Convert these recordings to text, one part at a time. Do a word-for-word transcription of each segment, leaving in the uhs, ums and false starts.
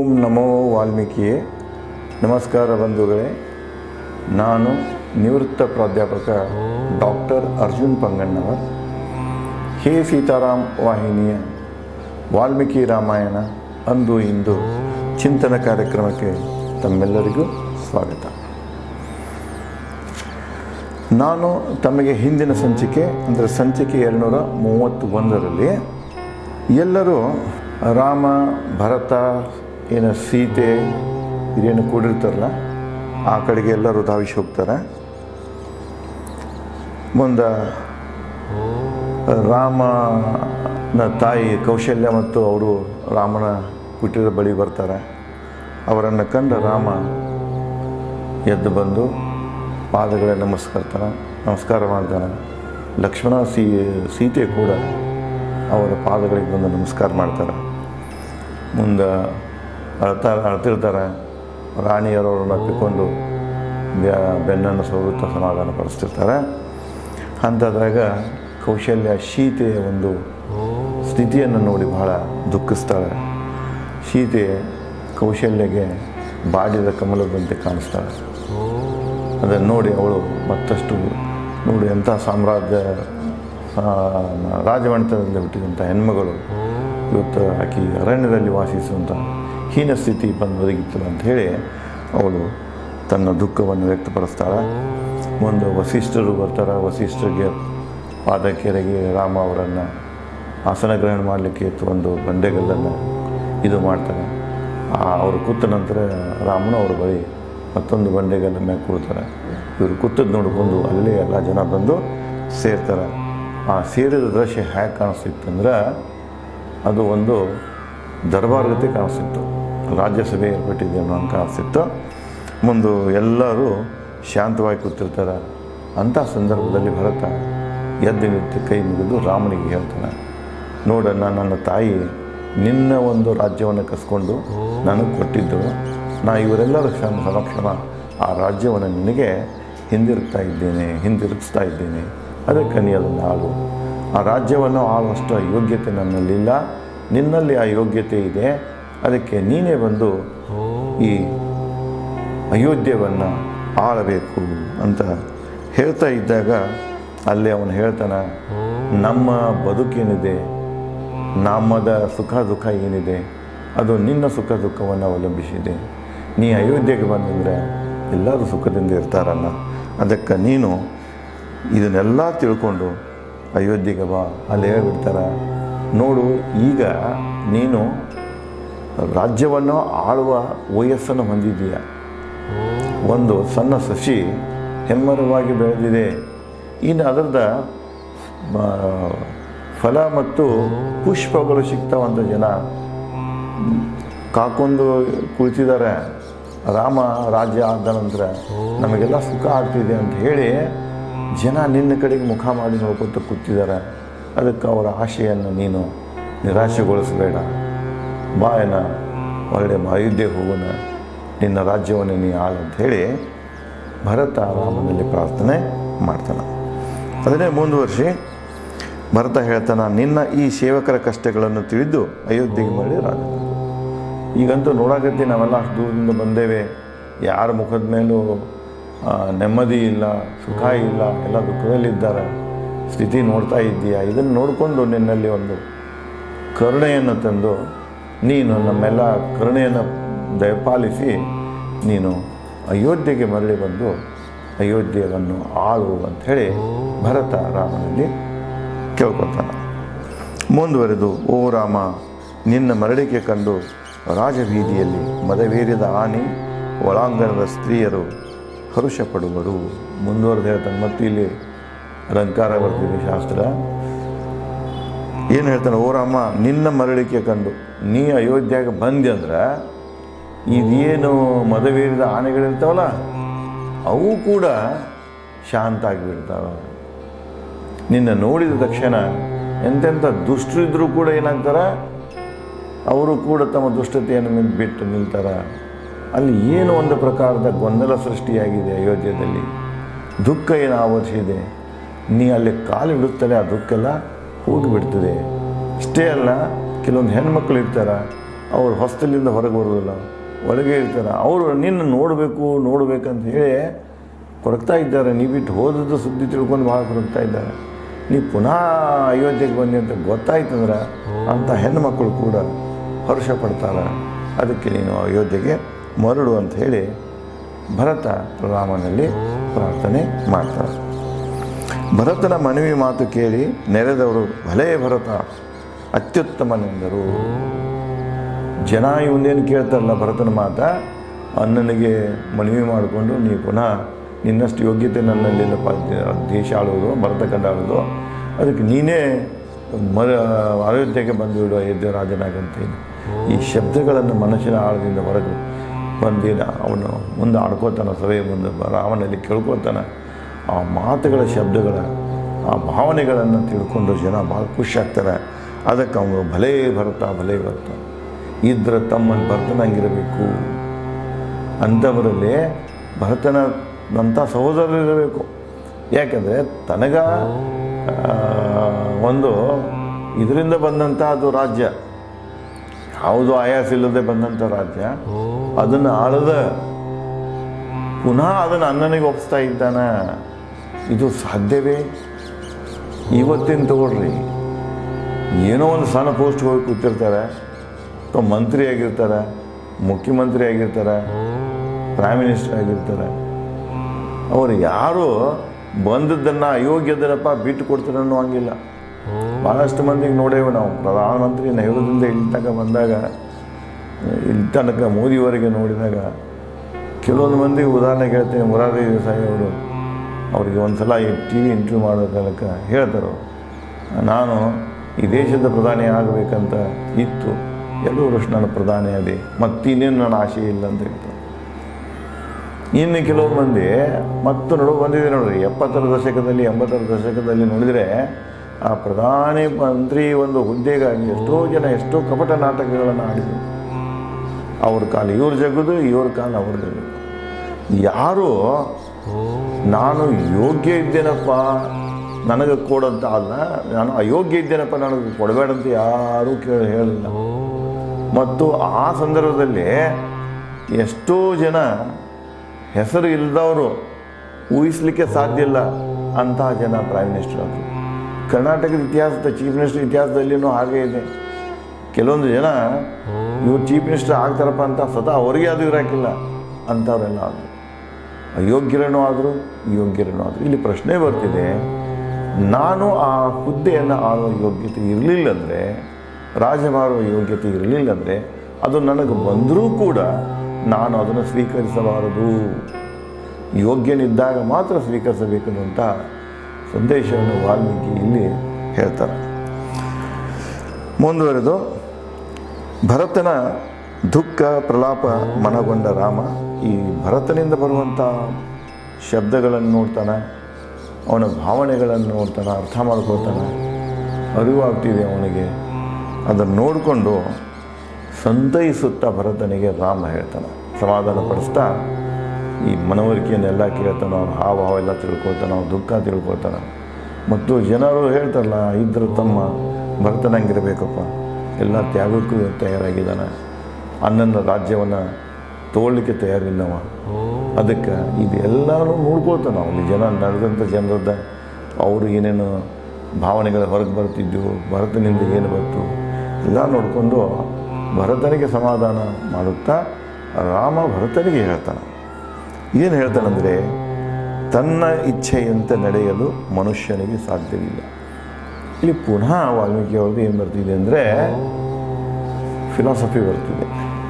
ಓಂ ನಮೋ ವಾಲ್ಮೀಕಿಯೇ. ನಮಸ್ಕಾರ ಬಂಧುಗಳೇ. ನಾನು ನಿವೃತ್ತ ಪ್ರಾಧ್ಯಾಪಕ ಡಾಕ್ಟರ್ ಅರ್ಜುನ್ ಪಂಗಣ್ಣವರ್. ಹೇ ಸೀತಾರಾಮ್ ವಾಹಿನಿಯ ವಾಲ್ಮೀಕಿ ರಾಮಾಯಣ ಅಂದು ಇಂದು ಚಿಂತನ ಕಾರ್ಯಕ್ರಮಕ್ಕೆ ತಮ್ಮೆಲ್ಲರಿಗೂ ಸ್ವಾಗತ. ನಾನು ತಮಗೆ ಹಿಂದಿನ ಸಂಚಿಕೆ ಅಂದರೆ ಸಂಚಿಕೆ ಎರಡುನೂರ ಮೂವತ್ತು ಒಂದರಲ್ಲಿ ಎಲ್ಲರೂ ರಾಮ, ಭರತ, ಏನು ಸೀತೆ ಇದೇನು ಕೂಡಿರ್ತಾರಲ್ಲ ಆ ಕಡೆಗೆ ಎಲ್ಲರೂ ಧಾವಿಸಿ ಹೋಗ್ತಾರೆ. ಮುಂದೆ ರಾಮನ ತಾಯಿ ಕೌಶಲ್ಯ ಮತ್ತು ಅವರು ರಾಮನ ಕುಟೀರದ ಬಳಿ ಬರ್ತಾರೆ. ಅವರನ್ನು ಕಂಡು ರಾಮ ಎದ್ದು ಬಂದು ಪಾದಗಳ ನಮಸ್ಕರ್ತಾನೆ ನಮಸ್ಕಾರ ಮಾಡ್ತಾನೆ. ಲಕ್ಷ್ಮಣ ಸೀ ಸೀತೆ ಕೂಡ ಅವರ ಪಾದಗಳಿಗೆ ಬಂದು ನಮಸ್ಕಾರ ಮಾಡ್ತಾರೆ. ಮುಂದೆ ಅಳ್ತಾ ಅಳ್ತಿರ್ತಾರೆ. ರಾಣಿಯರವ್ರನ್ನ ಅಪ್ಪಿಕೊಂಡು ಬೆನ್ನನ್ನು ಸವರುತ್ತಾ ಸಮಾಧಾನ ಪಡಿಸ್ತಿರ್ತಾರೆ. ಅಂಥದ್ರಾಗ ಕೌಶಲ್ಯ ಸೀತೆಯ ಒಂದು ಸ್ಥಿತಿಯನ್ನು ನೋಡಿ ಬಹಳ ದುಃಖಿಸ್ತಾಳೆ. ಸೀತೆ ಕೌಶಲ್ಯಗೆ ಬಾಡಿದ ಕಮಲದಂತೆ ಕಾಣಿಸ್ತಾಳೆ. ಅದನ್ನು ನೋಡಿ ಅವಳು ಮತ್ತಷ್ಟು ನೋಡಿ ಎಂಥ ಸಾಮ್ರಾಜ್ಯ ರಾಜಮನೆತನದಲ್ಲಿ ಹುಟ್ಟಿದಂಥ ಹೆಣ್ಮಗಳು ಇವತ್ತು ಆಕೆ ಅರಣ್ಯದಲ್ಲಿ ವಾಸಿಸುವಂಥ ಹೀನ ಸ್ಥಿತಿ ಬಂದು ಒದಗಿತ್ತು ಅಂತ ಹೇಳಿ ಅವಳು ತನ್ನ ದುಃಖವನ್ನು ವ್ಯಕ್ತಪಡಿಸ್ತಾಳೆ. ಒಂದು ವಸಿಷ್ಠರು ಬರ್ತಾರೆ. ವಸಿಷ್ಠರಿಗೆ ಪಾದಕೆರೆಗೆ ರಾಮ ಅವರನ್ನು ಆಸನ ಗ್ರಹಣ ಮಾಡಲಿಕ್ಕೆ ಒಂದು ಬಂಡೆಗಲ್ಲನ್ನು ಇದು ಮಾಡ್ತಾರೆ. ಅವರು ಕೂತ ನಂತರ ರಾಮನು ಅವ್ರ ಬಳಿ ಮತ್ತೊಂದು ಬಂಡೆಗಲ್ಲ ಮೇಲೆ ಕೂಡ್ತಾರೆ. ಇವರು ಕೂತದ್ದು ನೋಡಿಕೊಂಡು ಅಲ್ಲೇ ಎಲ್ಲ ಜನ ಬಂದು ಸೇರ್ತಾರೆ. ಆ ಸೇರಿದ ದೃಶ್ಯ ಹೇಗೆ ಕಾಣಿಸ್ತಿತ್ತಂದ್ರೆ ಅದು ಒಂದು ದರ್ಬಾರ್ ಗತಿ ಕಾಣಿಸ್ತಿತ್ತು. ರಾಜ್ಯಸಭೆ ಏರ್ಪಟ್ಟಿದೆ ಅನ್ನೋ ಹಂಗೆ ಕಾಣಿಸ್ತಿತ್ತು. ಮುಂದೆ ಎಲ್ಲರೂ ಶಾಂತವಾಗಿ ಕೂತಿರ್ತಾರೆ. ಅಂಥ ಸಂದರ್ಭದಲ್ಲಿ ಭರತ ಎದ್ದು ನಿಂತು ಕೈ ಮುಗಿದು ರಾಮನಿಗೆ ಹೇಳ್ತಾನೆ, ನೋಡಣ್ಣ, ನನ್ನ ತಾಯಿ ನಿನ್ನ ಒಂದು ರಾಜ್ಯವನ್ನು ಕಸ್ಕೊಂಡು ನನಗೆ ಕೊಟ್ಟಿದ್ದು. ನಾ ಇವರೆಲ್ಲರ ಸಮಕ್ಷಮ ಆ ರಾಜ್ಯವನ್ನು ನಿನಗೆ ಹಿಂದಿರುಗ್ತಾ ಇದ್ದೇನೆ ಹಿಂದಿರುಗಿಸ್ತಾ ಇದ್ದೇನೆ ಅದಕ್ಕೆ ನೀ ಅದನ್ನು ಆಳು. ಆ ರಾಜ್ಯವನ್ನು ಆಳುವಷ್ಟು ಯೋಗ್ಯತೆ ನನ್ನಲ್ಲಿಲ್ಲ, ನಿನ್ನಲ್ಲಿ ಆ ಯೋಗ್ಯತೆ ಇದೆ. ಅದಕ್ಕೆ ನೀನೇ ಬಂದು ಈ ಅಯೋಧ್ಯೆಯನ್ನು ಆಳಬೇಕು ಅಂತ ಹೇಳ್ತಾ ಇದ್ದಾಗ ಅಲ್ಲಿ ಅವನು ಹೇಳ್ತಾನೆ, ನಮ್ಮ ಬದುಕೇನಿದೆ, ನಮ್ಮದ ಸುಖ ದುಃಖ ಏನಿದೆ ಅದು ನಿನ್ನ ಸುಖ ದುಃಖವನ್ನು ಅವಲಂಬಿಸಿದೆ. ನೀ ಅಯೋಧ್ಯೆಗೆ ಬಂದಂದರೆ ಎಲ್ಲರೂ ಸುಖದಿಂದ ಇರ್ತಾರಲ್ಲ. ಅದಕ್ಕೆ ನೀನು ಇದನ್ನೆಲ್ಲ ತಿಳ್ಕೊಂಡು ಅಯೋಧ್ಯೆಗೆ ಬಾ. ಅಲ್ಲಿ ಹೇಳ್ಬಿಡ್ತಾರೆ, ನೋಡು, ಈಗ ನೀನು ರಾಜ್ಯವನ್ನು ಆಳುವ ವಯಸ್ಸನ್ನು ಹೊಂದಿದ್ದೀಯ. ಒಂದು ಸಣ್ಣ ಸಸಿ ಹೆಮ್ಮರವಾಗಿ ಬೆಳೆದಿದೆ. ಇನ್ನು ಅದರದ ಫಲ ಮತ್ತು ಪುಷ್ಪಗಳು ಸಿಗ್ತಾವಂತ ಜನ ಕಾಕೊಂಡು ಕುಳಿತಿದ್ದಾರೆ. ರಾಮ ರಾಜ್ಯ ಆದ ನಂತರ ನಮಗೆಲ್ಲ ಸುಖ ಆಗ್ತಿದೆ ಅಂತ ಹೇಳಿ ಜನ ನಿನ್ನ ಕಡೆಗೆ ಮುಖ ಮಾಡಿ ನೋಡ್ಕೊತ ಕೂತಿದ್ದಾರೆ. ಅದಕ್ಕೆ ಅವರ ಆಶೆಯನ್ನು ನೀನು ನಿರಾಶೆಗೊಳಿಸಬೇಡ. ಬಾಯನ ಒಳ್ಳೆ ಅಯೋಧ್ಯೆಗೆ ಹೋಗೋಣ, ನಿನ್ನ ರಾಜ್ಯವನ್ನು ನೀ ಆಳು ಅಂತ ಹೇಳಿ ಭರತ ರಾಮನಲ್ಲಿ ಪ್ರಾರ್ಥನೆ ಮಾಡ್ತಾನೆ. ಅದನ್ನೇ ಮುಂದುವರಿಸಿ ಭರತ ಹೇಳ್ತಾನೆ, ನಿನ್ನ ಈ ಸೇವಕರ ಕಷ್ಟಗಳನ್ನು ತಿಳಿದು ಅಯೋಧ್ಯೆಗೆ ಮಾಡಿ ರಾಜ. ಈಗಂತೂ ನೋಡಾಕತ್ತಿ ನಾವೆಲ್ಲ ಅಷ್ಟು ದೂರದಿಂದ ಬಂದೇವೆ. ಯಾರ ಮುಖದ ಮೇಲೂ ನೆಮ್ಮದಿ ಇಲ್ಲ, ಸುಖ ಇಲ್ಲ, ಎಲ್ಲ ದುಃಖದಲ್ಲಿದ್ದಾರೆ. ಸ್ಥಿತಿ ನೋಡ್ತಾ ಇದ್ದೀಯಾ. ಇದನ್ನು ನೋಡಿಕೊಂಡು ನಿನ್ನಲ್ಲಿ ಒಂದು ಕರುಣೆಯನ್ನು ತಂದು ನೀನು ನಮ್ಮೆಲ್ಲ ಕರುಣೆಯನ್ನು ದಯಪಾಲಿಸಿ ನೀನು ಅಯೋಧ್ಯೆಗೆ ಮರಳಿ ಬಂದು ಅಯೋಧ್ಯೆಯನ್ನು ಆಳು ಅಂಥೇಳಿ ಭರತ ರಾಮನಲ್ಲಿ ಕೇಳ್ಕೊತಾನೆ. ಮುಂದುವರೆದು, ಓ ರಾಮ, ನಿನ್ನ ಮರಳಿಕೆ ಕಂಡು ರಾಜಬೀದಿಯಲ್ಲಿ ಮದವೇರಿದ ಆನೆ, ಒಳಾಂಗಣದ ಸ್ತ್ರೀಯರು ಹರುಷ ಪಡುವರು. ಮುಂದುವರೆದು ಹೇಳ್ತಾನೆ. ಮತ್ತು ಇಲ್ಲಿ ಅಲಂಕಾರ ಬರ್ತೀವಿ ಶಾಸ್ತ್ರ ಏನು ಹೇಳ್ತಾನೆ, ಓ ರಾಮ, ನಿನ್ನ ಮರಳಿಕೆ ಕಂಡು ನೀ ಅಯೋಧ್ಯೆಗೆ ಬಂದೆ ಅಂದ್ರೆ ಇದೇನು ಮದವೇರಿದ ಆನೆಗಳಿರ್ತಾವಲ್ಲ ಅವು ಕೂಡ ಶಾಂತ ಆಗಿಬಿಡ್ತಾವೆ. ನಿನ್ನ ನೋಡಿದ ತಕ್ಷಣ ಎಂತೆಂಥ ದುಷ್ಟರಿದ್ದರೂ ಕೂಡ ಏನಾಗ್ತಾರೆ, ಅವರು ಕೂಡ ತಮ್ಮ ದುಷ್ಟತೆಯನ್ನು ಬಿಟ್ಟು ನಿಲ್ತಾರೆ. ಅಲ್ಲಿ ಏನು ಒಂದು ಪ್ರಕಾರದ ಗೊಂದಲ ಸೃಷ್ಟಿಯಾಗಿದೆ ಅಯೋಧ್ಯೆಯಲ್ಲಿ. ದುಃಖ ಏನು ಆವರಿಸಿದೆ. ನೀ ಅಲ್ಲಿ ಕಾಲು ಇಡುತ್ತಲೇ ಆ ದುಃಖ ಎಲ್ಲ ಹೋಗಿಬಿಡ್ತದೆ. ಅಷ್ಟೇ ಅಲ್ಲ, ಕೆಲವೊಂದು ಹೆಣ್ಮಕ್ಳು ಇರ್ತಾರೆ, ಅವರು ಹೊಸ್ತಲಿಂದ ಹೊರಗೆ ಬರೋದಿಲ್ಲ, ಒಳಗೆ ಇರ್ತಾರೆ. ಅವರು ನಿನ್ನ ನೋಡಬೇಕು ನೋಡಬೇಕಂತ ಹೇಳಿ ಕೊರಗ್ತಾ ಇದ್ದಾರೆ. ನೀ ಬಿಟ್ಟು ಹೋದದ್ದು ಸುದ್ದಿ ತಿಳ್ಕೊಂಡು ಭಾಳ ಕೊರಗ್ತಾ ಇದ್ದಾರೆ. ನೀ ಪುನಃ ಅಯೋಧ್ಯೆಗೆ ಬನ್ನಿ ಅಂತ ಗೊತ್ತಾಯ್ತಂದ್ರೆ ಅಂಥ ಹೆಣ್ಣುಮಕ್ಕಳು ಕೂಡ ಹರ್ಷ ಪಡ್ತಾರೆ. ಅದಕ್ಕೆ ನೀನು ಅಯೋಧ್ಯೆಗೆ ಮರಳು ಅಂತ ಹೇಳಿ ಭರತ ರಾಮನಲ್ಲಿ ಪ್ರಾರ್ಥನೆ ಮಾಡ್ತಾರೆ. ಭರತನ ಮನವಿ ಮಾತು ಕೇಳಿ ನೆರೆದವರು ಭಲೇ ಭರತ ಅತ್ಯುತ್ತಮನೆಂದರು. ಜನ ಇವನೇನು ಕೇಳ್ತಾರಲ್ಲ ಭರತನ ಮಾತ, ಅಣ್ಣನಿಗೆ ಮನವಿ ಮಾಡಿಕೊಂಡು ನೀ ಪುನಃ ನಿನ್ನಷ್ಟು ಯೋಗ್ಯತೆ ನನ್ನಲ್ಲಿಲ್ಲಪ್ಪ ದೇಶ ಆಳೋದು, ಭರತ ಕಂಡ ಆಳೋದು, ಅದಕ್ಕೆ ನೀನೇ ಮರ ಅಯೋಧ್ಯೆಗೆ ಬಂದುಬಿಡು ಅಯೋಧ್ಯೆ ರಾಜನಾಗಂತೇನು. ಈ ಶಬ್ದಗಳನ್ನು ಮನಸ್ಸಿನ ಆಳದಿಂದ ಹೊರಗೆ ಬಂದಿನ ಅವನು ಮುಂದೆ ಆಡ್ಕೋತಾನೆ, ಸಭೆ ಮುಂದೆ ರಾಮನಲ್ಲಿ ಕೇಳ್ಕೊತಾನೆ. ಆ ಮಾತುಗಳ ಶಬ್ದಗಳ ಆ ಭಾವನೆಗಳನ್ನು ತಿಳ್ಕೊಂಡು ಜನ ಭಾಳ ಖುಷಿ ಆಗ್ತಾರೆ. ಅದಕ್ಕೆ ಅವನು ಭಲೇ ಭರತ ಭಲೇ ಭರತ ಇದ್ರೆ ತಮ್ಮನ್ನು ಭರತನಂಗಿರಬೇಕು, ಅಂಥವರಲ್ಲಿ ಭರತನಂಥ ಸಹೋದರರಿರಬೇಕು. ಯಾಕೆಂದರೆ ತನಗ ಒಂದು ಇದರಿಂದ ಬಂದಂಥ ಅದು ರಾಜ್ಯ, ಯಾವುದು ಆಯಾಸ ಇಲ್ಲದೆ ಬಂದಂಥ ರಾಜ್ಯ, ಅದನ್ನು ಆಳದ ಪುನಃ ಅದನ್ನು ಅಣ್ಣನಿಗೆ ಒಪ್ಪಿಸ್ತಾ ಇದ್ದಾನೆ. ಇದು ಸಾಧ್ಯವೇ? ಇವತ್ತಿನ ತಗೊಳ್ರಿ, ಏನೋ ಒಂದು ಸಣ್ಣ ಪೋಸ್ಟ್ ಹೋಗಿ ಕೂತಿರ್ತಾರೆ, ಅಥವಾ ಮಂತ್ರಿ ಆಗಿರ್ತಾರೆ, ಮುಖ್ಯಮಂತ್ರಿ ಆಗಿರ್ತಾರೆ, ಪ್ರೈಮ್ ಮಿನಿಸ್ಟರ್ ಆಗಿರ್ತಾರೆ. ಅವರು ಯಾರು ಬಂದದ್ದನ್ನು ಅಯೋಗ್ಯದನಪ್ಪ ಬಿಟ್ಟು ಕೊಡ್ತಾರೆ ಅನ್ನೋ ಹಂಗಿಲ್ಲ. ಭಾಳಷ್ಟು ಮಂದಿಗೆ ನೋಡೇವೆ ನಾವು. ಪ್ರಧಾನಮಂತ್ರಿ ನೆಹರೂದಿಂದ ಇಲ್ಲಿ ತನಕ ಬಂದಾಗ, ಇಲ್ಲಿ ತನಕ ಮೋದಿಯವರೆಗೆ ನೋಡಿದಾಗ ಕೆಲವೊಂದು ಮಂದಿ ಉದಾಹರಣೆಗೆ ಹೇಳ್ತೀನಿ. ಮೊರಾರ್ಜಿ ದೇಸಾಯಿ ಅವರು ಅವರಿಗೆ ಒಂದು ಸಲ ಈ ಟಿ ವಿ ಇಂಟರ್ವ್ಯೂ ಮಾಡೋ ಕಾಲಕ್ಕೆ ಹೇಳ್ತಾರೆ, ನಾನು ಈ ದೇಶದ ಪ್ರಧಾನಿ ಆಗಬೇಕಂತ ಇತ್ತು, ಎಲ್ಲೂ ವರ್ಷ ನಾನು ಪ್ರಧಾನಿ ಅದೇ, ಮತ್ತಿನ್ನೇನು ನನ್ನ ಆಸೆ ಇಲ್ಲ ಅಂತ ಹೇಳ್ತಾರೆ. ಇನ್ನು ಕೆಲವು ಮಂದಿ ಮತ್ತು ನೋಡು ಬಂದಿದೆ ನೋಡ್ರಿ, ಎಪ್ಪತ್ತರ ದಶಕದಲ್ಲಿ ಎಂಬತ್ತರ ದಶಕದಲ್ಲಿ ನೋಡಿದರೆ ಆ ಪ್ರಧಾನಿ ಮಂತ್ರಿ ಒಂದು ಹುದ್ದೆಗಾಗಿ ಎಷ್ಟೋ ಜನ ಎಷ್ಟೋ ಕಪಟ ನಾಟಕಗಳನ್ನು ಆಡಿದರು. ಅವ್ರ ಕಾಲ ಇವ್ರ ಜಗದು, ಇವ್ರ ಕಾಲ ಅವ್ರ ಜಗದು. ಯಾರು ನಾನು ಯೋಗ್ಯ ಇದ್ದೇನಪ್ಪ ನನಗೆ ಕೊಡಂತ ಅಲ್ಲ, ನಾನು ಅಯೋಗ್ಯ ಇದ್ದೇನಪ್ಪ ನನಗೆ ಕೊಡಬೇಡಂತ ಯಾರೂ ಕೇಳಿ ಹೇಳಿಲ್ಲ. ಮತ್ತು ಆ ಸಂದರ್ಭದಲ್ಲಿ ಎಷ್ಟೋ ಜನ ಹೆಸರು ಇಲ್ಲದವರು, ಊಹಿಸಲಿಕ್ಕೆ ಸಾಧ್ಯ ಇಲ್ಲ ಅಂತಹ ಜನ ಪ್ರೈಮ್ ಮಿನಿಸ್ಟರ್ ಆದರು. ಕರ್ನಾಟಕದ ಇತಿಹಾಸದ ಚೀಫ್ ಮಿನಿಸ್ಟರ್ ಇತಿಹಾಸದಲ್ಲಿನೂ ಹಾಗೇ ಇದೆ. ಕೆಲವೊಂದು ಜನ ಇವ್ರು ಚೀಫ್ ಮಿನಿಸ್ಟರ್ ಆಗ್ತಾರಪ್ಪ ಅಂತ ಸ್ವತಃ ಅವರಿಗೆ ಅದು ಇರೋಕ್ಕಿಲ್ಲ ಅಂಥವರೆಲ್ಲ ಆದರು. ಅಯೋಗ್ಯರನೂ ಆದರು, ಯೋಗ್ಯರನೂ ಆದರು. ಇಲ್ಲಿ ಪ್ರಶ್ನೆ ಬರ್ತಿದೆ, ನಾನು ಆ ಹುದ್ದೆಯನ್ನು ಆಳುವ ಯೋಗ್ಯತೆ ಇರಲಿಲ್ಲಂದರೆ, ರಾಜಮಾಡುವ ಯೋಗ್ಯತೆ ಇರಲಿಲ್ಲಂದರೆ, ಅದು ನನಗೆ ಬಂದರೂ ಕೂಡ ನಾನು ಅದನ್ನು ಸ್ವೀಕರಿಸಬಾರದು. ಯೋಗ್ಯನಿದ್ದಾಗ ಮಾತ್ರ ಸ್ವೀಕರಿಸಬೇಕನ್ನುವಂಥ ಸಂದೇಶವನ್ನು ವಾಲ್ಮೀಕಿ ಇಲ್ಲಿ ಹೇಳ್ತಾರೆ. ಮುಂದುವರೆದು ಭರತನ ದುಃಖ ಪ್ರಲಾಪ ಮನಗೊಂಡ ರಾಮ ಈ ಭರತನಿಂದ ಬರುವಂಥ ಶಬ್ದಗಳನ್ನು ನೋಡ್ತಾನೆ, ಅವನ ಭಾವನೆಗಳನ್ನು ನೋಡ್ತಾನೆ, ಅರ್ಥ ಮಾಡ್ಕೊಳ್ತಾನೆ, ಅರಿವಾಗ್ತಿದೆ ಅವನಿಗೆ. ಅದನ್ನು ನೋಡಿಕೊಂಡು ಸಂತೈಸುತ್ತಾ ಭರತನಿಗೆ ರಾಮ ಹೇಳ್ತಾನೆ, ಸಮಾಧಾನ ಪಡಿಸ್ತಾ ಈ ಮನವರಿಕೆಯನ್ನೆಲ್ಲ ಕೇಳ್ತಾನೆ, ಅವನ ಹಾವಭಾವ ಎಲ್ಲ ತಿಳ್ಕೊಳ್ತಾನೆ, ಅವನ ದುಃಖ ತಿಳ್ಕೊಳ್ತಾನೆ. ಮತ್ತು ಜನರು ಹೇಳ್ತಾರಲ್ಲ, ಇದ್ರ ತಮ್ಮ ಭರತನಂಗಿರಬೇಕಪ್ಪ, ಎಲ್ಲ ತ್ಯಾಗಕ್ಕೂ ತಯಾರಾಗಿದ್ದಾನೆ, ಅಣ್ಣನ ರಾಜ್ಯವನ್ನು ತಗೊಳ್ಳಿಕ್ಕೆ ತಯಾರಿಲ್ಲವ. ಅದಕ್ಕೆ ಇದೆಲ್ಲನೂ ನೋಡ್ಕೊಳ್ತಾನೆ. ಅವಲ್ಲಿ ಜನ ನಡೆದಂಥ ಜನರದ್ದು ಅವರು ಏನೇನು ಭಾವನೆಗಳು ಹೊರಗೆ ಬರ್ತಿದ್ದವು, ಭರತನಿಂದ ಏನು ಬಂತು ಎಲ್ಲ ನೋಡಿಕೊಂಡು ಭರತನಿಗೆ ಸಮಾಧಾನ ಮಾಡುತ್ತಾ ರಾಮ ಭರತನಿಗೆ ಹೇಳ್ತಾನೆ. ಏನು ಹೇಳ್ತಾನಂದರೆ, ತನ್ನ ಇಚ್ಛೆಯಂತೆ ನಡೆಯಲು ಮನುಷ್ಯನಿಗೆ ಸಾಧ್ಯವಿಲ್ಲ. ಇಲ್ಲಿ ಪುನಃ ವಾಲ್ಮೀಕಿ ಅವ್ರದ್ದು ಏನು ಬರ್ತಿದೆ ಅಂದರೆ ಫಿಲಾಸಫಿ ಬರ್ತಿದೆ,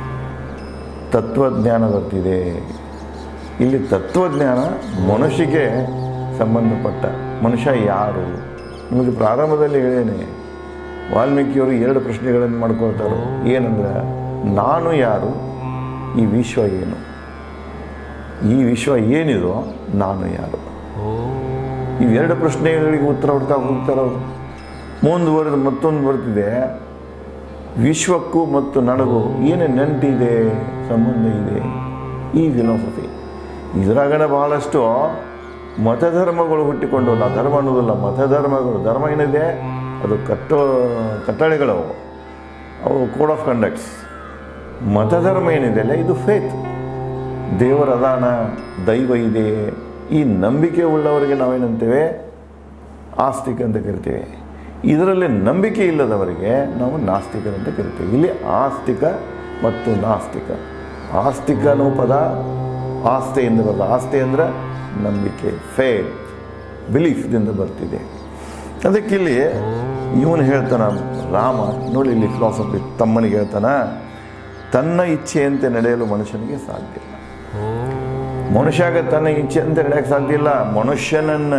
ತತ್ವಜ್ಞಾನ ಬರ್ತಿದೆ. ಇಲ್ಲಿ ತತ್ವಜ್ಞಾನ ಮನುಷ್ಯಗೆ ಸಂಬಂಧಪಟ್ಟ. ಮನುಷ್ಯ ಯಾರು? ನಿಮಗೆ ಪ್ರಾರಂಭದಲ್ಲಿ ಹೇಳೇನೆ, ವಾಲ್ಮೀಕಿಯವರು ಎರಡು ಪ್ರಶ್ನೆಗಳನ್ನು ಮಾಡ್ಕೊಳ್ತಾರೆ. ಏನಂದ್ರೆ, ನಾನು ಯಾರು, ಈ ವಿಶ್ವ ಏನು? ಈ ವಿಶ್ವ ಏನಿದೋ ನಾನು ಯಾರು? ಇವೆರಡು ಪ್ರಶ್ನೆಗಳಿಗೆ ಉತ್ತರ ಹುಡ್ತಾ ಹೋಗ್ತಾರೆ ಅವರು. ಮುಂದುವರೆದು ಮತ್ತೊಂದು ಬರ್ತಿದೆ, ವಿಶ್ವಕ್ಕೂ ಮತ್ತು ನನಗೂ ಏನು ನಂಟಿದೆ, ಸಂಬಂಧ ಇದೆ. ಈ ಫಿಲಾಸಫಿ ಇದರಾಗಣ ಬಹಳಷ್ಟು ಮತಧರ್ಮಗಳು ಹುಟ್ಟಿಕೊಂಡು, ನಾವು ಧರ್ಮ ಅನ್ನೋದಿಲ್ಲ, ಮತಧರ್ಮಗಳು. ಧರ್ಮ ಏನಿದೆ ಅದು ಕಟ್ಟೋ ಕಟ್ಟಳೆಗಳವು, ಅವು ಕೋಡ್ ಆಫ್ ಕಂಡಕ್ಟ್ಸ್. ಮತಧರ್ಮ ಏನಿದೆಯಲ್ಲ ಇದು ಫೇತ್. ದೇವರ ಅದಾನ, ದೈವ ಇದೆ, ಈ ನಂಬಿಕೆ ಉಳ್ಳವರಿಗೆ ನಾವೇನಂತೇವೆ ಆಸ್ತಿಕ ಅಂತ ಕರಿತೇವೆ. ಇದರಲ್ಲಿ ನಂಬಿಕೆ ಇಲ್ಲದವರಿಗೆ ನಾವು ನಾಸ್ತಿಕರಂತ ಕರಿತೇವೆ. ಇಲ್ಲಿ ಆಸ್ತಿಕ ಮತ್ತು ನಾಸ್ತಿಕ. ಆಸ್ತಿಕ ಅನ್ನೋ ಪದ ಆಸ್ತೆಯಿಂದ ಬರ್ತದೆ. ಆಸ್ತೆ ಅಂದರೆ ನಂಬಿಕೆ, ಫೇತ್, ಬಿಲೀಫ್ದಿಂದ ಬರ್ತಿದೆ. ಅದಕ್ಕಿಲ್ಲಿ ಇವನು ಹೇಳ್ತಾನ ರಾಮ, ನೋಡಿ ಇಲ್ಲಿ ಫಿಲಾಸಫಿ ತಮ್ಮನಿಗೆ ಹೇಳ್ತಾನ, ತನ್ನ ಇಚ್ಛೆಯಂತೆ ನಡೆಯಲು ಮನುಷ್ಯನಿಗೆ ಸಾಧ್ಯ ಇಲ್ಲ. ಮನುಷ್ಯಾಗ ತನ್ನ ಇಚ್ಛೆಯಂತೆ ನಡೆಯಕ್ಕೆ ಸಾಧ್ಯ ಇಲ್ಲ. ಮನುಷ್ಯನನ್ನ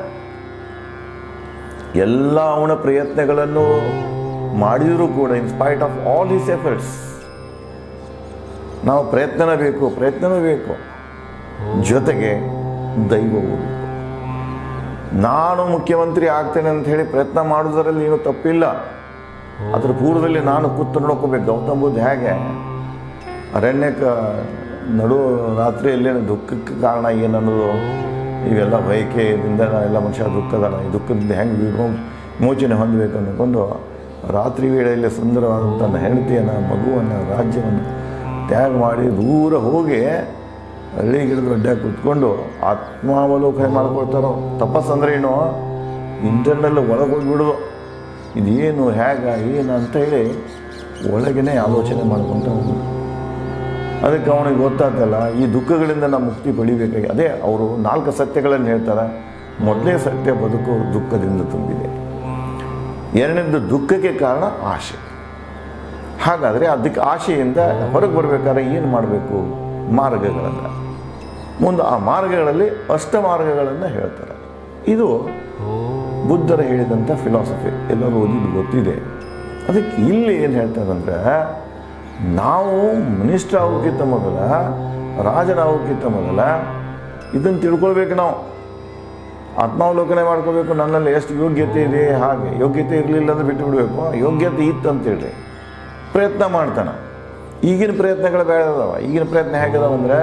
ಎಲ್ಲ ಅವನ ಪ್ರಯತ್ನಗಳನ್ನು ಮಾಡಿದರೂ ಕೂಡ in spite of all his efforts, ನಾವು ಪ್ರಯತ್ನನ ಬೇಕು, ಪ್ರಯತ್ನವೂ ಬೇಕು, ಜೊತೆಗೆ ದೈವವು ಬೇಕು. ನಾನು ಮುಖ್ಯಮಂತ್ರಿ ಆಗ್ತೇನೆ ಅಂತ ಹೇಳಿ ಪ್ರಯತ್ನ ಮಾಡೋದರಲ್ಲಿ ಏನೂ ತಪ್ಪಿಲ್ಲ. ಅದರ ಪೂರ್ವದಲ್ಲಿ ನಾನು ಕೂತು ನೋಡ್ಕೋಬೇಕು. ಗೌತಮ ಬುದ್ಧ ಹೇಗೆ ಅರಣ್ಯಕ್ಕೆ ನಡು ರಾತ್ರಿಯಲ್ಲೇ ದುಃಖಕ್ಕೆ ಕಾರಣ ಏನನ್ನೋದು, ಇವೆಲ್ಲ ಬಯಕೆಯಿಂದ ಎಲ್ಲ ಮನುಷ್ಯ ದುಃಖದ ಈ ದುಃಖದಿಂದ ಹೆಂಗೆ ವಿಮೋ ವಿಮೋಚನೆ ಹೊಂದಬೇಕು ಅಂದ್ಕೊಂಡು ರಾತ್ರಿ ವೇಳೆಯಲ್ಲಿ ಸುಂದರವಾದಂಥ ತನ್ನ ಹೆಂಡತಿಯನ್ನು, ಮಗುವನ್ನು, ರಾಜ್ಯವನ್ನು ತ್ಯಾಗ ಮಾಡಿ ದೂರ ಹೋಗಿ ಹಳ್ಳಿ ಗಿಡದ ಅಡ್ಡಾಗಿ ಕೂತ್ಕೊಂಡು ಆತ್ಮಾವಲೋಕನೆ ಮಾಡ್ಕೊಳ್ತಾರೋ. ತಪಸ್ಸಂದ್ರೆ ಏನು, ಇಂಟರ್ನಲ್ ಒಳಗೆ ಹೋಗಿಬಿಡೋದು, ಇದೇನು ಹೇಗೆ ಏನು ಅಂತ ಹೇಳಿ ಒಳಗೇ ಆಲೋಚನೆ ಮಾಡ್ಕೊತ ಹೋಗೋದು. ಅದಕ್ಕೆ ಅವನಿಗೆ ಗೊತ್ತಾಗ್ತಲ್ಲ, ಈ ದುಃಖಗಳಿಂದ ನಾವು ಮುಕ್ತಿ ಪಡಿಬೇಕಾಗಿ. ಅದೇ ಅವರು ನಾಲ್ಕು ಸತ್ಯಗಳನ್ನು ಹೇಳ್ತಾರೆ. ಮೊದಲನೇ ಸತ್ಯ, ಬದುಕು ದುಃಖದಿಂದ ತುಂಬಿದೆ. ಎರಡನೇದು, ದುಃಖಕ್ಕೆ ಕಾರಣ ಆಸೆ. ಹಾಗಾದರೆ ಅದಕ್ಕೆ ಆಸೆಯಿಂದ ಹೊರಗೆ ಬರಬೇಕಾದ್ರೆ ಏನು ಮಾಡಬೇಕು? ಮಾರ್ಗಗಳನ್ನು. ಮುಂದೆ ಆ ಮಾರ್ಗಗಳಲ್ಲಿ ಅಷ್ಟ ಮಾರ್ಗಗಳನ್ನು ಹೇಳ್ತಾರೆ. ಇದು ಬುದ್ಧರು ಹೇಳಿದಂಥ ಫಿಲಾಸಫಿ, ಎಲ್ಲರೂ ಓದಿದ್ದು ಗೊತ್ತಿದೆ. ಅದಕ್ಕೆ ಇಲ್ಲಿ ಏನು ಹೇಳ್ತಾರಂದ್ರೆ, ನಾವು ಮಿನಿಸ್ಟರ್ ಆಗೋಕ್ಕಿಂತ ಮೊದಲ, ರಾಜನಾಗೋಕ್ಕಿಂತ ಮೊದಲ ಇದನ್ನು ತಿಳ್ಕೊಳ್ಬೇಕು. ನಾವು ಆತ್ಮಾವಲೋಕನೆ ಮಾಡ್ಕೋಬೇಕು. ನನ್ನಲ್ಲಿ ಎಷ್ಟು ಯೋಗ್ಯತೆ ಇದೆ, ಹಾಗೆ ಯೋಗ್ಯತೆ ಇರಲಿಲ್ಲ ಅಂದರೆ ಬಿಟ್ಟು ಬಿಡಬೇಕು. ಯೋಗ್ಯತೆ ಇತ್ತು ಅಂತೇಳಿ ಪ್ರಯತ್ನ ಮಾಡ್ತಾನೆ. ಈಗಿನ ಪ್ರಯತ್ನಗಳು ಬೇಡ ಅದಾವ. ಈಗಿನ ಪ್ರಯತ್ನ ಹೇಗದಾವ ಅಂದರೆ,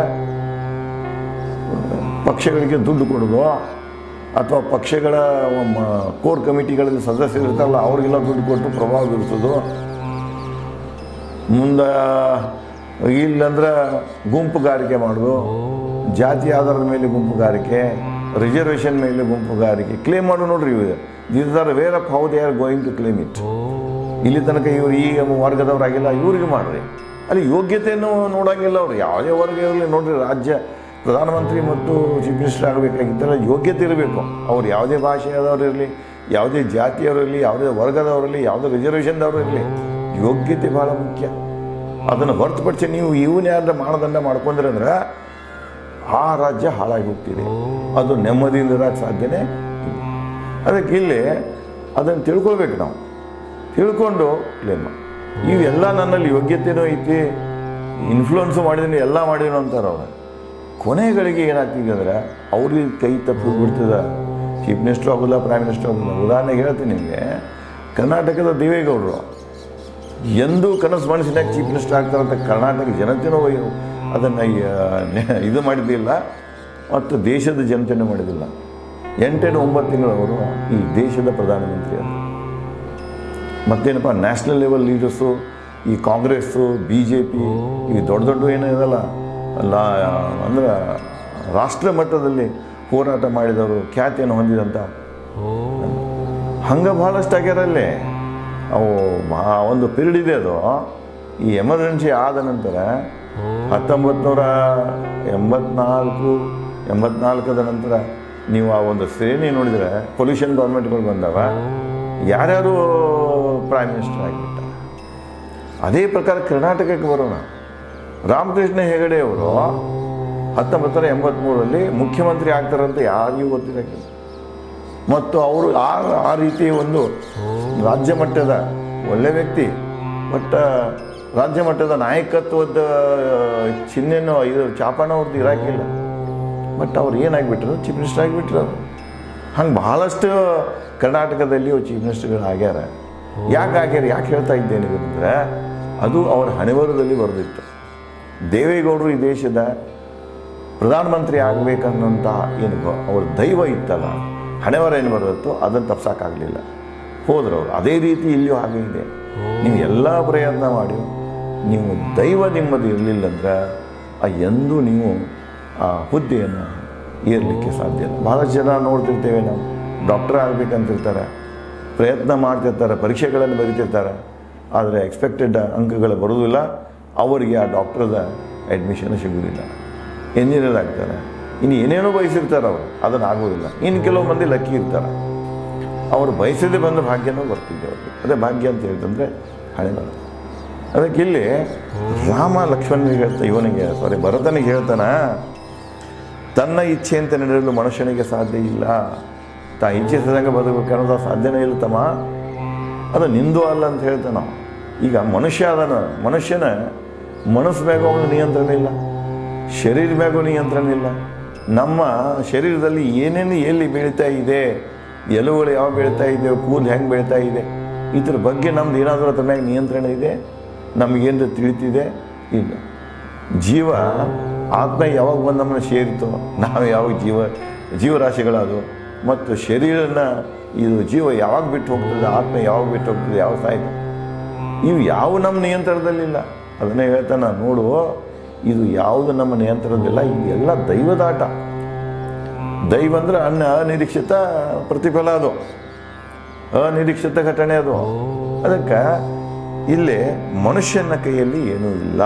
ಪಕ್ಷಗಳಿಗೆ ದುಡ್ಡು ಕೊಡೋದು, ಅಥವಾ ಪಕ್ಷಗಳ ಕೋರ್ ಕಮಿಟಿಗಳಲ್ಲಿ ಸದಸ್ಯರು ಇರ್ತಾರಲ್ಲ ಅವ್ರಿಗೆಲ್ಲ ದುಡ್ಡು ಕೊಟ್ಟು ಪ್ರಭಾವ ಬೀರ್ತದೋ. ಮುಂದೆ ಇಲ್ಲಂದ್ರೆ ಗುಂಪುಗಾರಿಕೆ ಮಾಡೋದು, ಜಾತಿ ಆಧಾರದ ಮೇಲೆ ಗುಂಪುಗಾರಿಕೆ, ರಿಸರ್ವೇಷನ್ ಮೇಲೆ ಗುಂಪುಗಾರಿಕೆ ಕ್ಲೇಮ್ ಮಾಡು. ನೋಡ್ರಿ, ಇವು these are aware of how they are going to claim it. ಇಲ್ಲಿ ತನಕ ಇವ್ರು ಈ ವರ್ಗದವರಾಗಿಲ್ಲ, ಇವ್ರಿಗೆ ಮಾಡ್ರಿ. ಅಲ್ಲಿ ಯೋಗ್ಯತೆಯನ್ನು ನೋಡೋಂಗಿಲ್ಲ ಅವರು. ಯಾವುದೇ ವರ್ಗ ಇರಲಿ ನೋಡ್ರಿ, ರಾಜ್ಯ ಪ್ರಧಾನಮಂತ್ರಿ ಮತ್ತು ಚೀಫ್ ಮಿನಿಸ್ಟರ್ ಆಗಬೇಕಾಗಿತ್ತಲ್ಲ ಯೋಗ್ಯತೆ ಇರಬೇಕು. ಅವ್ರು ಯಾವುದೇ ಭಾಷೆಯದವ್ರು ಇರಲಿ, ಯಾವುದೇ ಜಾತಿಯವರಿರಲಿ, ಯಾವುದೇ ವರ್ಗದವರಿರಲಿ, ಯಾವುದೇ ರಿಸರ್ವೇಷನ್ದವರು ಇರಲಿ, ಯೋಗ್ಯತೆ ಭಾಳ ಮುಖ್ಯ. ಅದನ್ನು ಹೊರತುಪಡಿಸಿ ನೀವು ಇವನ್ಯಾರ ಮಾನದಂಡ ಮಾಡ್ಕೊಂಡ್ರೆ ಅಂದ್ರೆ ಆ ರಾಜ್ಯ ಹಾಳಾಗಿ ಹೋಗ್ತಿದೆ. ಅದು ನೆಮ್ಮದಿಯಿಂದ ಇರೋಕ್ಕೆ ಸಾಧ್ಯನೇ ಇಲ್ಲ. ಅದಕ್ಕೆ ಇಲ್ಲಿ ಅದನ್ನು ತಿಳ್ಕೊಳ್ಬೇಕು. ನಾವು ತಿಳ್ಕೊಂಡು ಕ್ಲೇಮ್, ಇವೆಲ್ಲ ನನ್ನಲ್ಲಿ ಯೋಗ್ಯತೆನೂ ಐತಿ, ಇನ್ಫ್ಲುಯೆನ್ಸು ಮಾಡಿದೀನಿ, ಎಲ್ಲ ಮಾಡಿದೀನಿ ಅಂತಾರೆ ಅವ್ರು. ಕೊನೆಗಳಿಗೆ ಏನಾಗ್ತಿದೆ ಅಂದರೆ ಅವ್ರಿಗೆ ಕೈ ತಪ್ಪು ಬಿಡ್ತದೆ. ಚೀಫ್ ಮಿನಿಸ್ಟರ್ ಆಗೋಲ್ಲ, ಪ್ರೈಮ್ ಮಿನಿಸ್ಟರ್ ಆಗೋಲ್ಲ. ಉದಾಹರಣೆಗೆ ಹೇಳ್ತೀನಿ ನಿಮಗೆ, ಕರ್ನಾಟಕದ ದೇವೇಗೌಡರು ಎಂದೂ ಕನಸು ಮನಸ್ಸಿನಾಗ ಚೀಫ್ ಮಿನಿಸ್ಟರ್ ಆಗ್ತಾರಂತ ಕರ್ನಾಟಕ ಜನತೆನೂ ಅದನ್ನು ಇದು ಮಾಡಿದ್ದಿಲ್ಲ, ಮತ್ತು ದೇಶದ ಜನತೆನೂ ಮಾಡಿದ್ದಿಲ್ಲ. ಎಂಟೇನು ಒಂಬತ್ತು ತಿಂಗಳು ಅವರು ಈ ದೇಶದ ಪ್ರಧಾನಮಂತ್ರಿ ಅಂತ. ಮತ್ತೇನಪ್ಪ, ನ್ಯಾಷನಲ್ ಲೆವೆಲ್ ಲೀಡರ್ಸು, ಈ ಕಾಂಗ್ರೆಸ್ಸು, ಬಿ ಜೆ ಪಿ, ಈ ದೊಡ್ಡ ದೊಡ್ಡ ಏನಿದಲ್ಲ ಅಲ್ಲ ಅಂದ್ರೆ ರಾಷ್ಟ್ರ ಮಟ್ಟದಲ್ಲಿ ಹೋರಾಟ ಮಾಡಿದವರು, ಖ್ಯಾತಿಯನ್ನು ಹೊಂದಿದಂಥ ಹಂಗೆ ಭಾಳಷ್ಟು ಆಗ್ಯಾರಲ್ಲೇ. ಅವು ಒಂದು ಪೀರಿಯಡ್ ಇದೆ, ಅದು ಈ ಎಮರ್ಜೆನ್ಸಿ ಆದ ನಂತರ ಹತ್ತೊಂಬತ್ತು ನೂರ ಎಂಬತ್ನಾಲ್ಕು ಎಂಬತ್ನಾಲ್ಕದ ನಂತರ ನೀವು ಆ ಒಂದು ಶ್ರೇಣಿ ನೋಡಿದರೆ ಪೊಲ್ಯೂಷನ್ ಗೌರ್ಮೆಂಟ್ಗಳು ಬಂದವ, ಯಾರ್ಯಾರು ಪ್ರೈಮ್ ಮಿನಿಸ್ಟರ್ ಆಗಿಬಿಟ್ಟ. ಅದೇ ಪ್ರಕಾರ ಕರ್ನಾಟಕಕ್ಕೆ ಬರೋಣ. ರಾಮಕೃಷ್ಣ ಹೆಗಡೆ ಅವರು ಹತ್ತೊಂಬತ್ತು ನೂರ ಎಂಬತ್ತ್ಮೂರರಲ್ಲಿ ಮುಖ್ಯಮಂತ್ರಿ ಆಗ್ತಾರಂತ ಯಾರಿಗೂ ಗೊತ್ತಿರೋಕ್ಕಿಲ್ಲ. ಮತ್ತು ಅವರು ಆ ಆ ರೀತಿ ಒಂದು ರಾಜ್ಯ ಮಟ್ಟದ ಒಳ್ಳೆ ವ್ಯಕ್ತಿ, ಬಟ್ ರಾಜ್ಯ ಮಟ್ಟದ ನಾಯಕತ್ವದ ಚಿಹ್ನೆನೂ ಇದು ಚಾಪಣ ಅವ್ರದ್ದು ಇರೋಕ್ಕಿಲ್ಲ. ಬಟ್ ಅವ್ರು ಏನಾಗಿಬಿಟ್ರು, ಚೀಫ್ ಮಿನಿಸ್ಟರ್ ಆಗಿಬಿಟ್ರು. ಹಂಗೆ ಭಾಳಷ್ಟು ಕರ್ನಾಟಕದಲ್ಲಿ ಚೀಫ್ ಮಿನಿಸ್ಟರ್ಗಳು ಆಗ್ಯಾರ. ಯಾಕೆ ಆಗ್ಯಾರ, ಯಾಕೆ ಹೇಳ್ತಾ ಇದ್ದೇನೆ ಅಂದರೆ, ಅದು ಅವರ ಹಣೆಬರಹದಲ್ಲಿ ಬರೆದಿತ್ತು. ದೇವೇಗೌಡರು ಈ ದೇಶದ ಪ್ರಧಾನಮಂತ್ರಿ ಆಗಬೇಕನ್ನೋಂಥ ಏನು ಅವ್ರ ದೈವ ಇತ್ತಲ್ಲ, ಹಣೆಬರಹ ಏನು ಬರೆದಿತ್ತು, ಅದನ್ನು ತಪ್ಸೋಕ್ಕಾಗಲಿಲ್ಲ, ಹೋದ್ರು ಅವರು. ಅದೇ ರೀತಿ ಇಲ್ಲಿಯೂ ಹಾಗೆ ಇದೆ. ನೀವು ಎಲ್ಲ ಪ್ರಯತ್ನ ಮಾಡಿ ನೀವು ದೈವ ನಿಮ್ಮದು ಇರಲಿಲ್ಲ ಅಂದ್ರೆ ಆ ಎಂದೂ ನೀವು ಆ ಹುದ್ದೆಯನ್ನು ಏರಲಿಕ್ಕೆ ಸಾಧ್ಯ ಇಲ್ಲ. ಭಾಳಷ್ಟು ಜನ ನೋಡ್ತಿರ್ತೇವೆ, ನಾವು ಡಾಕ್ಟರ್ ಆಗಬೇಕಂತಿರ್ತಾರೆ, ಪ್ರಯತ್ನ ಮಾಡ್ತಿರ್ತಾರೆ, ಪರೀಕ್ಷೆಗಳನ್ನು ಬರೀತಿರ್ತಾರೆ, ಆದರೆ ಎಕ್ಸ್ಪೆಕ್ಟೆಡ್ ಅಂಕಗಳು ಬರೋದಿಲ್ಲ, ಅವರಿಗೆ ಆ ಡಾಕ್ಟ್ರದ ಅಡ್ಮಿಷನ್ ಸಿಗೋದಿಲ್ಲ. ಎಂಜಿನಿಯರ್ ಆಗ್ತಾರೆ, ಇನ್ನು ಏನೇನೋ ಬಯಸಿರ್ತಾರೆ ಅವರು, ಅದನ್ನು ಆಗೋದಿಲ್ಲ. ಇನ್ನು ಕೆಲವು ಮಂದಿ ಲಕ್ಕಿ ಇರ್ತಾರೆ, ಅವರು ಬಯಸದೆ ಬಂದ ಭಾಗ್ಯನೂ ಬರ್ತಿದ್ದೆ ಅವ್ರಿಗೆ. ಅದೇ ಭಾಗ್ಯ ಅಂತ ಹೇಳ್ತಂದರೆ ಹಣೆ ಬರ. ಅದಕ್ಕೆ ಇಲ್ಲಿ ರಾಮ ಲಕ್ಷ್ಮಣನಿಗೆ ಹೇಳ್ತಾ ಇವನಿಗೆ ಸಾರಿ ಭರತನಿಗೆ ಹೇಳ್ತಾನ, ತನ್ನ ಇಚ್ಛೆಯಂತೆ ನಡೆಯಲು ಮನುಷ್ಯನಿಗೆ ಸಾಧ್ಯ ಇಲ್ಲ. ತಾ ಇಚ್ಛಿಸಿದಂಗೆ ಬದುಕಬೇಕು ಅನ್ನೋದು ಸಾಧ್ಯನೇ ಇಲ್ಲ ತಮ್ಮ, ಅದು ನಿಂದು ಅಲ್ಲ ಅಂತ ಹೇಳ್ತಾನೆ ನಾವು. ಈಗ ಮನುಷ್ಯ ಅದನ್ನು, ಮನುಷ್ಯನ ಮನಸ್ಸು ಮ್ಯಾಗೂ ಅವನು ನಿಯಂತ್ರಣ ಇಲ್ಲ, ಶರೀರ ಮ್ಯಾಗೂ ನಿಯಂತ್ರಣ ಇಲ್ಲ. ನಮ್ಮ ಶರೀರದಲ್ಲಿ ಏನೇನು ಎಲ್ಲಿ ಬೆಳೀತಾ ಇದೆ, ಎಲುಗಳು ಯಾವ ಬೆಳೀತಾ ಇದೆ, ಕೂದಲು ಹೆಂಗೆ ಬೆಳೀತಾ ಇದೆ, ಇದ್ರ ಬಗ್ಗೆ ನಮ್ದು ಏನಾದರೂ ಅದ್ರ ಮ್ಯಾಗ ನಿಯಂತ್ರಣ ಇದೆ, ನಮಗೇನು ತಿಳಿತಿದೆ ಇಲ್ಲ. ಜೀವ ಆತ್ಮ ಯಾವಾಗ ಬಂದು ನಮ್ಮನ್ನು ಸೇರಿತು, ನಾವು ಯಾವಾಗ ಜೀವ ಜೀವರಾಶಿಗಳದು, ಮತ್ತು ಶರೀರನ ಇದು ಜೀವ ಯಾವಾಗ ಬಿಟ್ಟು ಹೋಗ್ತದೆ, ಆತ್ಮ ಯಾವಾಗ ಬಿಟ್ಟು ಹೋಗ್ತದೆ, ಯಾವ ಸಾಯ್ತು, ಇವು ಯಾವ ನಮ್ಮ ನಿಯಂತ್ರಣದಲ್ಲಿಲ್ಲ. ಅದನ್ನೇ ಹೇಳ್ತಾನೆ, ನೋಡು ಇದು ಯಾವುದು ನಮ್ಮ ನಿಯಂತ್ರಣದಿಲ್ಲ, ಇದೆಲ್ಲ ದೈವದಾಟ. ದೈವ ಅಂದ್ರೆ ಅನ್ನ ಅನಿರೀಕ್ಷಿತ ಪ್ರತಿಫಲ, ಅದು ಅನಿರೀಕ್ಷಿತ ಘಟನೆ ಅದು. ಅದಕ್ಕೆ ಇಲ್ಲಿ ಮನುಷ್ಯನ ಕೈಯಲ್ಲಿ ಏನೂ ಇಲ್ಲ,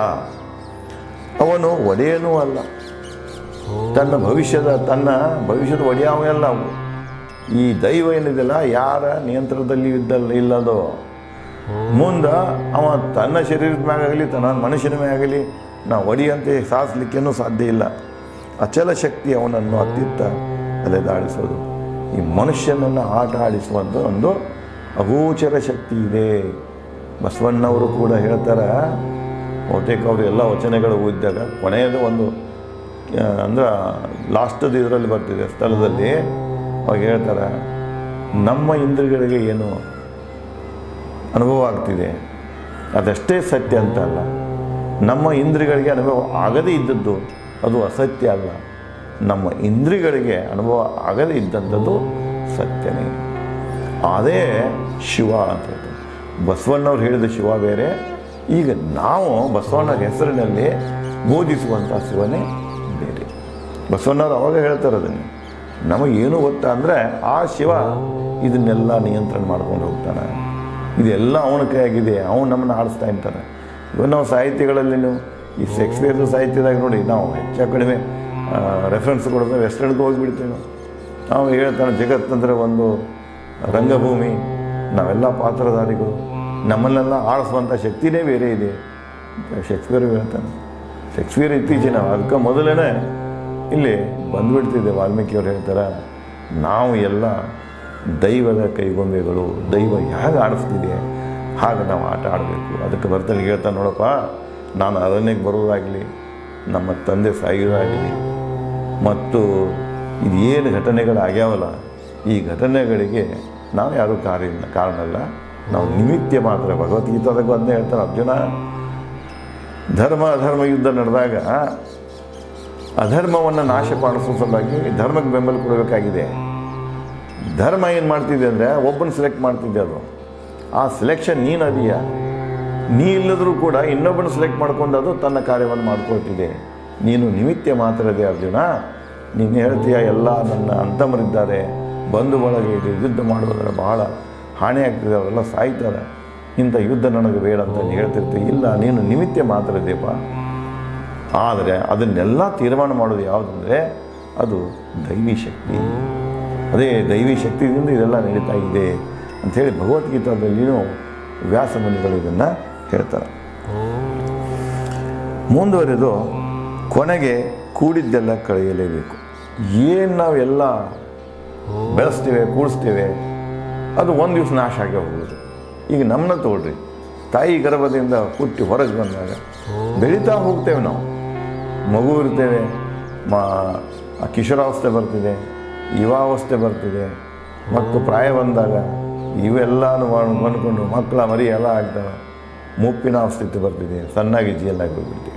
ಅವನು ಒಡೆಯನೂ ಅಲ್ಲ, ತನ್ನ ಭವಿಷ್ಯದ ತನ್ನ ಭವಿಷ್ಯದ ಒಡೆಯವೇ ಅಲ್ಲ. ಅವು ಈ ದೈವ ಏನಿದೆಯಲ್ಲ ಯಾರ ನಿಯಂತ್ರಣದಲ್ಲಿ ಇದ್ದಲ್ಲ ಇಲ್ಲದೋ, ಮುಂದೆ ಅವ ತನ್ನ ಶರೀರದ ಮ್ಯಾಗಲಿ ತನ್ನ ಮನುಷ್ಯನ ಮ್ಯಾಗಲಿ ನಾವು ಒಡೆಯಂತೆ ಸಾಧಿಸಲಿಕ್ಕೇನೂ ಸಾಧ್ಯ ಇಲ್ಲ. ಅಚಲ ಶಕ್ತಿ ಅವನನ್ನು ಅತ್ತಿತ್ತ ಅಲೆದಾಡಿಸೋದು. ಈ ಮನುಷ್ಯನನ್ನು ಆಟ ಆಡಿಸುವಂಥ ಒಂದು ಅಗೋಚರ ಶಕ್ತಿ ಇದೆ. ಬಸವಣ್ಣವರು ಕೂಡ ಹೇಳ್ತಾರೆ, ಬಹುತೇಕ ಅವರು ಎಲ್ಲ ವಚನಗಳು ಓದಿದಾಗ ಕೊನೆಯದು ಒಂದು ಅಂದ್ರೆ ಲಾಸ್ಟದು ಇದರಲ್ಲಿ ಬರ್ತಿದೆ ಸ್ಥಳದಲ್ಲಿ, ಅವಾಗ ಹೇಳ್ತಾರೆ, ನಮ್ಮ ಇಂದ್ರಿಯಗಳಿಗೆ ಏನು ಅನುಭವ ಆಗ್ತಿದೆ ಅದಷ್ಟೇ ಸತ್ಯ ಅಂತ ಅಲ್ಲ, ನಮ್ಮ ಇಂದ್ರಿಯಗಳಿಗೆ ಅನುಭವ ಆಗದೇ ಇದ್ದದ್ದು ಅದು ಅಸತ್ಯ ಅಲ್ಲ, ನಮ್ಮ ಇಂದ್ರಿಯಗಳಿಗೆ ಅನುಭವ ಆಗದೇ ಇದ್ದಂಥದ್ದು ಸತ್ಯನೇ. ಅದೇ ಶಿವ ಅಂತ ಹೇಳ್ತಾರೆ. ಬಸವಣ್ಣವ್ರು ಹೇಳಿದ ಶಿವ ಬೇರೆ, ಈಗ ನಾವು ಬಸವಣ್ಣರ ಹೆಸರಿನಲ್ಲಿ ಬೋಧಿಸುವಂಥ ಶಿವನೇ ಬೇರೆ. ಬಸವಣ್ಣವ್ರು ಅವಾಗ ಹೇಳ್ತಾರೆ ಅದನ್ನು, ನಮಗೇನು ಗೊತ್ತಾ ಅಂದರೆ ಆ ಶಿವ ಇದನ್ನೆಲ್ಲ ನಿಯಂತ್ರಣ ಮಾಡ್ಕೊಂಡು ಹೋಗ್ತಾನೆ, ಇದೆಲ್ಲ ಅವನ ಕೈಯಾಗಿದೆ, ಅವನು ನಮ್ಮನ್ನು ಆಡಿಸ್ತಾ ಇರ್ತಾನೆ. ಇವಾಗ ನಾವು ಸಾಹಿತ್ಯಗಳಲ್ಲಿ ನೀವು ಈ ಶೇಕ್ಸ್ಪಿಯರ್ದು ಸಾಹಿತ್ಯದಾಗ ನೋಡಿ, ನಾವು ಹೆಚ್ಚು ಕಡಿಮೆ ರೆಫರೆನ್ಸ್ ಕೊಡೋದು ವೆಸ್ಟರ್ನ್ಗೆ ಹೋಗಿಬಿಡ್ತೀವಿ. ನಾವು ನಾವು ಹೇಳ್ತಾನೆ, ಜಗತ್ತಂದರೆ ಒಂದು ರಂಗಭೂಮಿ, ನಾವೆಲ್ಲ ಪಾತ್ರಧಾರಿಗಳು, ನಮ್ಮನ್ನೆಲ್ಲ ಆಡಿಸುವಂಥ ಶಕ್ತಿನೇ ಬೇರೆ ಇದೆ ಶೇಕ್ಸ್ಪಿಯರ್ ಹೇಳ್ತಾನೆ. ಶೇಕ್ಸ್ಪಿಯರ್ ಇತ್ತೀಚಿನ ಅದಕ್ಕೆ ಮೊದಲೇ ಇಲ್ಲಿ ಬಂದುಬಿಡ್ತಿದೆ. ವಾಲ್ಮೀಕಿಯವ್ರು ಹೇಳ್ತಾರೆ, ನಾವು ಎಲ್ಲ ದೈವದ ಕೈಗೊಂಬೆಗಳು, ದೈವ ಹೇಗೆ ಆಡಿಸ್ತಿದೆ ಹಾಗೆ ನಾವು ಆಟ ಆಡಬೇಕು. ಅದಕ್ಕೆ ಬರ್ತಾನೆ ಹೇಳ್ತಾನೆ, ನೋಡಪ್ಪ ನಾನು ಅರಣ್ಯಕ್ಕೆ ಬರೋದಾಗಲಿ, ನಮ್ಮ ತಂದೆ ಸಾಯೋದಾಗಲಿ, ಮತ್ತು ಇದೇನು ಘಟನೆಗಳಾಗ್ಯಾವಲ್ಲ ಈ ಘಟನೆಗಳಿಗೆ ನಾವು ಯಾರೂ ಕಾರ್ಯ ಇಲ್ಲ ಕಾರಣ ಅಲ್ಲ, ನಾವು ನಿಮಿತ್ತ ಮಾತ್ರ. ಭಗವದ್ಗೀತಾದಾಗ ಅದನ್ನೇ ಹೇಳ್ತಾರೆ, ಅರ್ಜುನ ಧರ್ಮ ಅಧರ್ಮ ಯುದ್ಧ ನಡೆದಾಗ ಅಧರ್ಮವನ್ನು ನಾಶ ಮಾಡಿಸೋ ಸಲುವಾಗಿ ಧರ್ಮಕ್ಕೆ ಬೆಂಬಲ ಕೊಡಬೇಕಾಗಿದೆ. ಧರ್ಮ ಏನು ಮಾಡ್ತಿದ್ದೆ ಅಂದರೆ ಒಬ್ಬನ ಸೆಲೆಕ್ಟ್ ಮಾಡ್ತಿದ್ದೆ, ಅದು ಆ ಸೆಲೆಕ್ಷನ್ ನೀನು ಅದೀಯ, ನೀ ಇಲ್ಲದರೂ ಕೂಡ ಇನ್ನೊಬ್ಬನ ಸೆಲೆಕ್ಟ್ ಮಾಡ್ಕೊಂಡು ಅದು ತನ್ನ ಕಾರ್ಯವನ್ನು ಮಾಡ್ಕೊಳ್ತಿದೆ. ನೀನು ನಿಮಿತ್ತ ಮಾತ್ರ ಇದೆ ಅರ್ಜುನ. ನೀನು ಹೇಳ್ತೀಯ ಎಲ್ಲ ನನ್ನ ಅಂತಮರಿದ್ದಾರೆ, ಬಂಧು ಬಳಗ ಇದೆ, ಯುದ್ಧ ಮಾಡೋದ್ರೆ ಬಹಳ ಹಾನಿ ಆಗ್ತಿದೆ, ಅವರೆಲ್ಲ ಸಾಯ್ತಾರೆ, ಇಂಥ ಯುದ್ಧ ನನಗೆ ಬೇಡ ಅಂತ ನೀನು ಹೇಳ್ತಿರ್ತೀವಿ. ಇಲ್ಲ, ನೀನು ನಿಮಿತ್ತ ಮಾತ್ರ ಇದೆಯಪ್ಪ. ಆದರೆ ಅದನ್ನೆಲ್ಲ ತೀರ್ಮಾನ ಮಾಡೋದು ಯಾವುದಂದರೆ ಅದು ದೈವಿ ಶಕ್ತಿ. ಅದೇ ದೈವಿ ಶಕ್ತಿಯಿಂದ ಇದೆಲ್ಲ ನಡೀತಾ ಇದೆ ಅಂಥೇಳಿ ಭಗವದ್ಗೀತಾದಲ್ಲಿಯೂ ವ್ಯಾಸ ಮುನಿಗಳು ಇದನ್ನು ಹೇಳ್ತಾರೆ. ಮುಂದುವರೆದು ಕೊನೆಗೆ ಕೂಡಿದ್ದೆಲ್ಲ ಕಳೆಯಲೇಬೇಕು. ಏನು ನಾವೆಲ್ಲ ಬೆಳೆಸ್ತೇವೆ ಕೂಡಿಸ್ತೇವೆ ಅದು ಒಂದು ದಿವಸ ನಾಶ ಆಗೇ ಹೋಗೋದು. ಈಗ ನಮ್ಮನ್ನ ತಗೊಳ್ರಿ, ತಾಯಿ ಗರ್ಭದಿಂದ ಹುಟ್ಟಿ ಹೊರಗೆ ಬಂದಾಗ ಬೆಳೀತಾ ಹೋಗ್ತೇವೆ. ನಾವು ಮಗು ಇರ್ತೇವೆ, ಮಾ ಕಿಶೋರಾವಸ್ಥೆ ಬರ್ತಿದೆ, ಯುವಾವಸ್ಥೆ ಬರ್ತಿದೆ, ಮತ್ತು ಪ್ರಾಯ ಬಂದಾಗ ಇವೆಲ್ಲನೂ ಬಂದ್ಕೊಂಡು ಮಕ್ಕಳ ಮರಿ ಎಲ್ಲ ಆಗ್ತವೆ, ಮುಪ್ಪಿನ ಸ್ಥಿತಿ ಬರ್ತಿದೆ, ಸಣ್ಣಾಗಿ ಜೀವನಾಗಿ ಹೋಗ್ಬಿಡ್ತೀವಿ.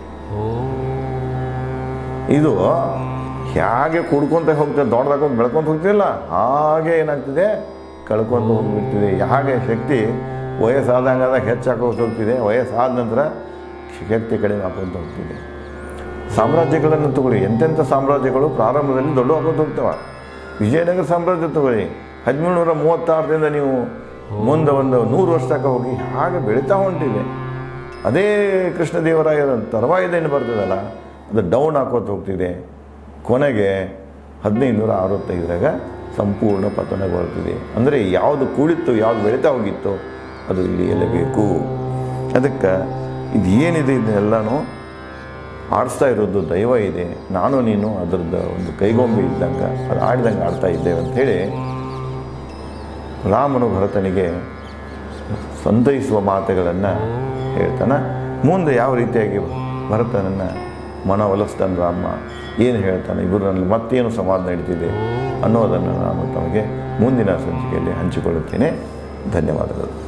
ಇದು ಹೇಗೆ ಕುಡ್ಕೊತ ಹೋಗ್ತದೆ, ದೊಡ್ಡದಾಕೊಂಡು ಬೆಳ್ಕೊಂತ ಹೋಗ್ತಿಲ್ಲ, ಹಾಗೆ ಏನಾಗ್ತಿದೆ ಕಳ್ಕೊಂಡು ಹೋಗ್ಬಿಡ್ತಿದೆ. ಹಾಗೆ ಶಕ್ತಿ ವಯಸ್ಸಾದಂಗಾದಾಗ ಹೆಚ್ಚಾಕೋದು ಹೋಗ್ತಿದೆ, ವಯಸ್ಸಾದ ನಂತರ ಶಕ್ತಿ ಕಡಿಮೆ ಹಾಕೊಂತ ಹೋಗ್ತಿದೆ. ಸಾಮ್ರಾಜ್ಯಗಳನ್ನು ತಗೊಳ್ಳಿ, ಎಂತೆಂಥ ಸಾಮ್ರಾಜ್ಯಗಳು ಪ್ರಾರಂಭದಲ್ಲಿ ದೊಡ್ಡ ಹಾಕೊಂತ ಹೋಗ್ತವೆ. ವಿಜಯನಗರ ಸಾಮ್ರಾಜ್ಯ ತಗೊಳ್ಳಿ, ಹದಿನೇಳು ನೂರ ಮೂವತ್ತಾರರಿಂದ ನೀವು ಮುಂದೆ ಒಂದು ನೂರು ವರ್ಷ ತನಕ ಹೋಗಿ ಹಾಗೆ ಬೆಳೀತಾ ಹೊಂಟಿದೆ. ಅದೇ ಕೃಷ್ಣದೇವರಾಯರ ತರುವಾಯದೇನು ಬರ್ತದಲ್ಲ, ಅದು ಡೌನ್ ಹಾಕೋತ ಹೋಗ್ತಿದೆ. ಕೊನೆಗೆ ಹದಿನೈದು ನೂರ ಅರವತ್ತೈದರಾಗ ಸಂಪೂರ್ಣ ಪತನಗೊಳ್ತಿದೆ. ಅಂದರೆ ಯಾವುದು ಕೂಡಿತ್ತು, ಯಾವುದು ಬೆಳೀತಾ ಹೋಗಿತ್ತೋ ಅದು ಇಳಿಯಲೇಬೇಕು. ಅದಕ್ಕೆ ಇದು ಏನಿದೆ ಇದನ್ನೆಲ್ಲನೂ ಆಡಿಸ್ತಾ ಇರೋದು ದೈವ ಇದೆ. ನಾನು ನೀನು ಅದರದ್ದು ಒಂದು ಕೈಗೊಂಬೆ ಇದ್ದಂಗೆ, ಅದು ಆಡ್ದಂಗೆ ಆಡ್ತಾ ಇದ್ದೇವೆ ಅಂಥೇಳಿ ರಾಮನು ಭರತನಿಗೆ ಸಂತೈಸುವ ಮಾತುಗಳನ್ನು ಹೇಳ್ತಾನೆ. ಮುಂದೆ ಯಾವ ರೀತಿಯಾಗಿ ಭರತನನ್ನು ಮನವೊಲಿಸ್ತಾನೆ ರಾಮ, ಏನು ಹೇಳ್ತಾನೆ, ಇಬ್ಬರಲ್ಲಿ ಮತ್ತೇನು ಸಂವಾದ ನಡೀತಿದೆ ಅನ್ನೋದನ್ನು ನಾನು ತಮಗೆ ಮುಂದಿನ ಸಂಚಿಕೆಯಲ್ಲಿ ಹಂಚಿಕೊಳ್ಳುತ್ತೇನೆ. ಧನ್ಯವಾದಗಳು.